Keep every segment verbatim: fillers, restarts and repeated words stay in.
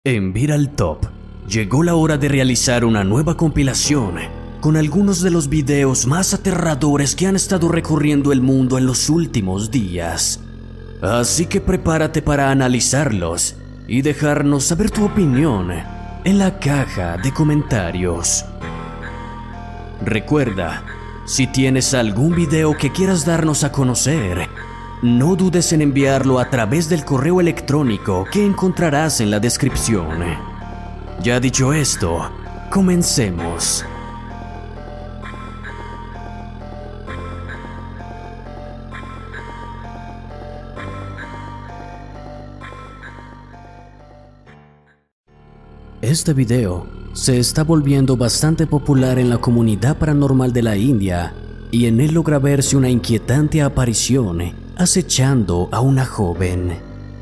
En Viral Top, llegó la hora de realizar una nueva compilación con algunos de los videos más aterradores que han estado recorriendo el mundo en los últimos días. Así que prepárate para analizarlos y dejarnos saber tu opinión en la caja de comentarios. Recuerda, si tienes algún video que quieras darnos a conocer, no dudes en enviarlo a través del correo electrónico que encontrarás en la descripción. Ya dicho esto, comencemos. Este video se está volviendo bastante popular en la comunidad paranormal de la India y en él logra verse una inquietante aparición acechando a una joven.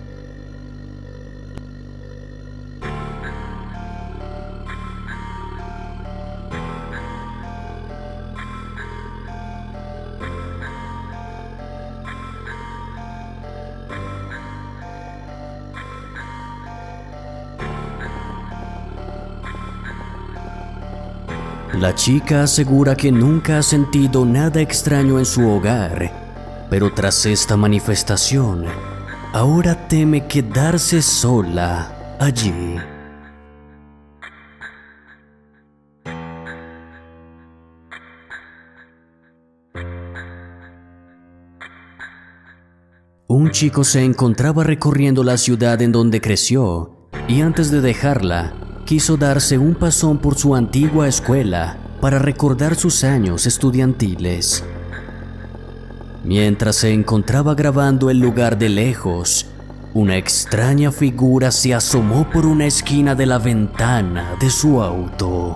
La chica asegura que nunca ha sentido nada extraño en su hogar, pero tras esta manifestación, ahora teme quedarse sola allí. Un chico se encontraba recorriendo la ciudad en donde creció y antes de dejarla, quiso darse un pasón por su antigua escuela para recordar sus años estudiantiles. Mientras se encontraba grabando el lugar de lejos, una extraña figura se asomó por una esquina de la ventana de su auto.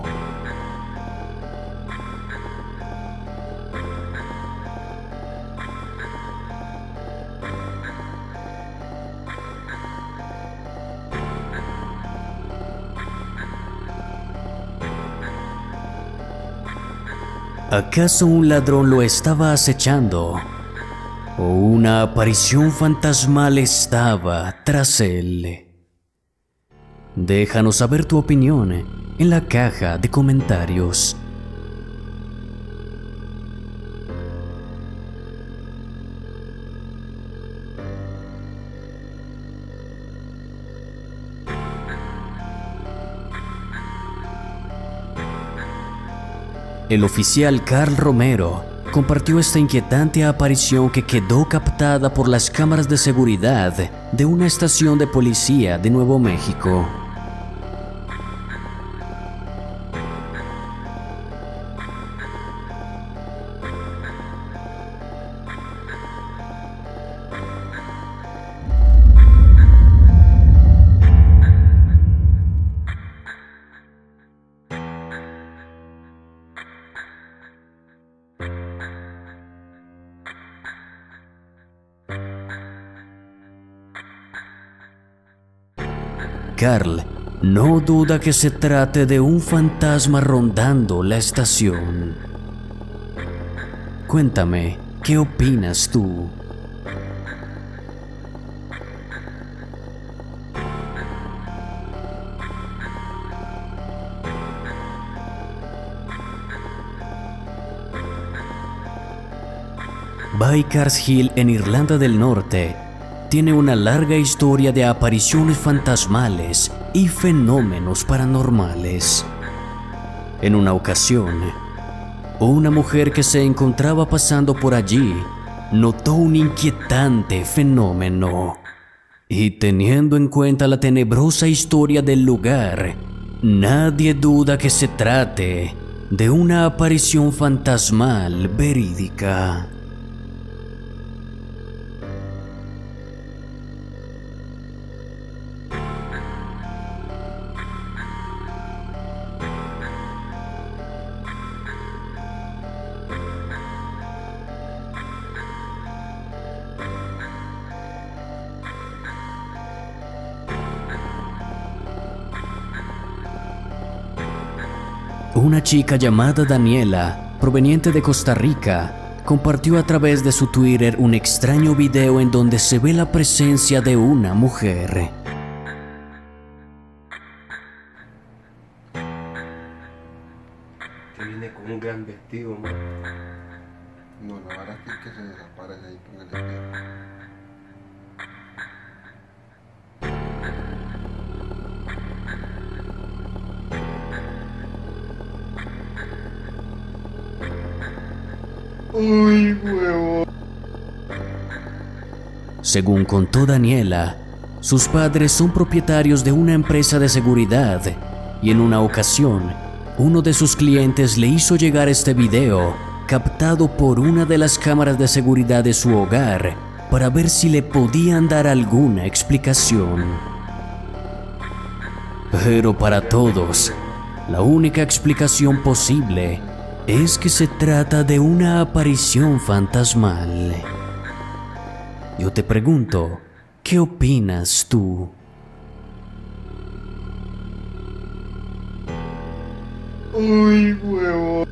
¿Acaso un ladrón lo estaba acechando? ¿O una aparición fantasmal estaba tras él? Déjanos saber tu opinión en la caja de comentarios. El oficial Carl Romero compartió esta inquietante aparición que quedó captada por las cámaras de seguridad de una estación de policía de Nuevo México. Carl no duda que se trate de un fantasma rondando la estación. Cuéntame, ¿qué opinas tú? Bycars Hill en Irlanda del Norte tiene una larga historia de apariciones fantasmales y fenómenos paranormales. En una ocasión, una mujer que se encontraba pasando por allí notó un inquietante fenómeno. Y teniendo en cuenta la tenebrosa historia del lugar, nadie duda que se trate de una aparición fantasmal verídica. Una chica llamada Daniela, proveniente de Costa Rica, compartió a través de su Twitter un extraño video en donde se ve la presencia de una mujer. Que viene con un gran vestido, man. No, la verdad es que se desaparece ahí con el vestido. Uy, huevo. Según contó Daniela, sus padres son propietarios de una empresa de seguridad y en una ocasión, uno de sus clientes le hizo llegar este video captado por una de las cámaras de seguridad de su hogar para ver si le podían dar alguna explicación. Pero para todos, la única explicación posible es que se trata de una aparición fantasmal. Yo te pregunto, ¿qué opinas tú? Uy, huevo.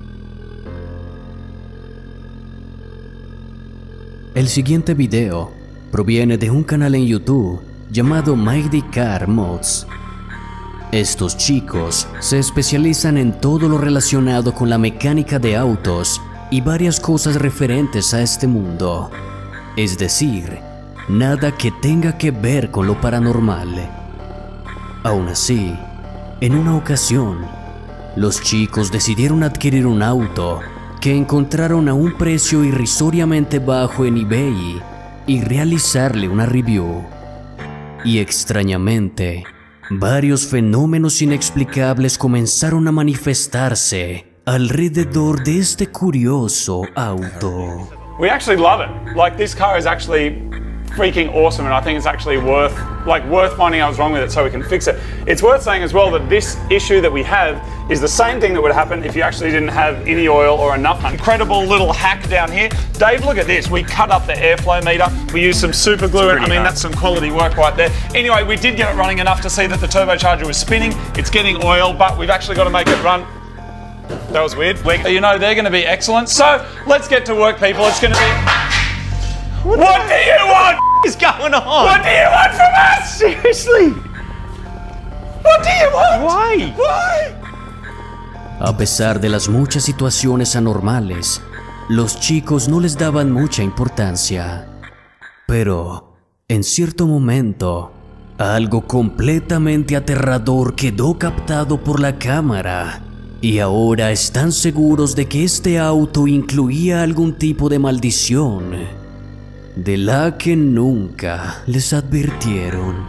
El siguiente video proviene de un canal en YouTube llamado Mighty Car Mods. Estos chicos se especializan en todo lo relacionado con la mecánica de autos y varias cosas referentes a este mundo. Es decir, nada que tenga que ver con lo paranormal. Aún así, en una ocasión, los chicos decidieron adquirir un auto que encontraron a un precio irrisoriamente bajo en eBay y realizarle una review. Y extrañamente, varios fenómenos inexplicables comenzaron a manifestarse alrededor de este curioso auto. We actually love it. Like, this car is actually freaking awesome, and I think it's actually worth, like, worth finding out what's wrong with it so we can fix it. It's worth saying as well that this issue that we have is the same thing that would happen if you actually didn't have any oil or enough. Incredible little hack down here. Dave, look at this. We cut up the airflow meter. We used some super glue, and I mean, that's some quality work right there. Anyway, we did get it running enough to see that the turbocharger was spinning. It's getting oil, but we've actually got to make it run. That was weird. You know, they're going to be excellent. So let's get to work, people. It's going to be... What, what do you want? What is going on? What do you want from us? Seriously? What do you want? Why? Why? A pesar de las muchas situaciones anormales, los chicos no les daban mucha importancia. Pero, en cierto momento, algo completamente aterrador quedó captado por la cámara. Y ahora están seguros de que este auto incluía algún tipo de maldición, de la que nunca les advirtieron.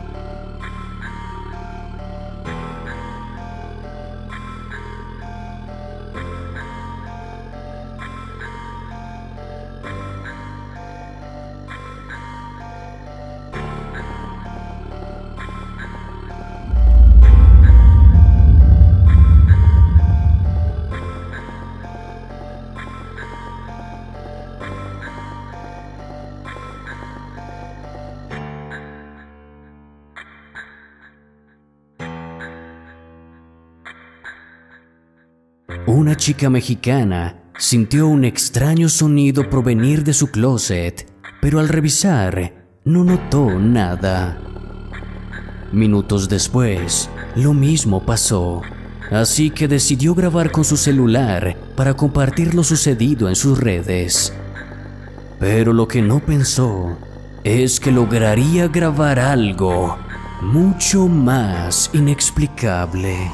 Una chica mexicana sintió un extraño sonido provenir de su closet, pero al revisar no notó nada. Minutos después, lo mismo pasó, así que decidió grabar con su celular para compartir lo sucedido en sus redes. Pero lo que no pensó es que lograría grabar algo mucho más inexplicable.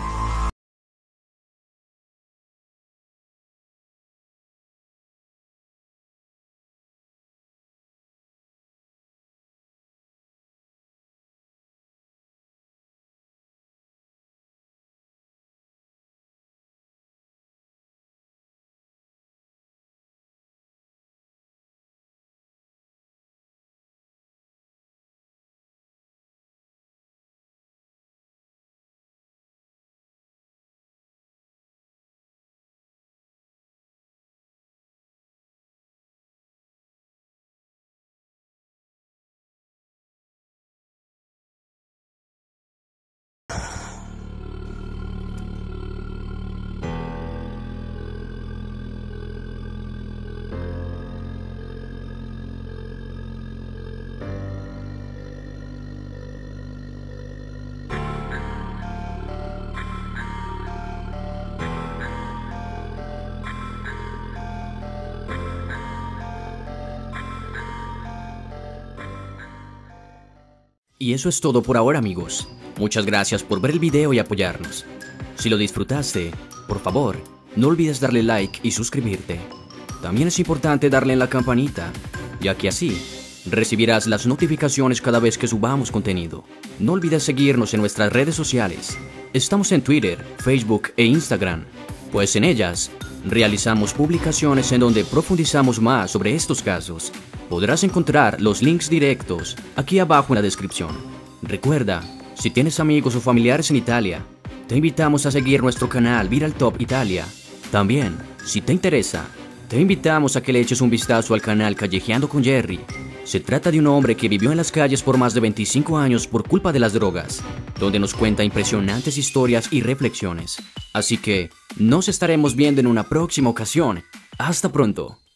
Y eso es todo por ahora, amigos. Muchas gracias por ver el video y apoyarnos. Si lo disfrutaste, por favor, no olvides darle like y suscribirte. También es importante darle en la campanita, ya que así recibirás las notificaciones cada vez que subamos contenido. No olvides seguirnos en nuestras redes sociales. Estamos en Twitter, Facebook e Instagram, pues en ellas realizamos publicaciones en donde profundizamos más sobre estos casos. Podrás encontrar los links directos aquí abajo en la descripción. Recuerda, si tienes amigos o familiares en Italia, te invitamos a seguir nuestro canal Viral Top Italia. También, si te interesa, te invitamos a que le eches un vistazo al canal Callejeando con Jerry. Se trata de un hombre que vivió en las calles por más de veinticinco años por culpa de las drogas, donde nos cuenta impresionantes historias y reflexiones. Así que, nos estaremos viendo en una próxima ocasión. ¡Hasta pronto!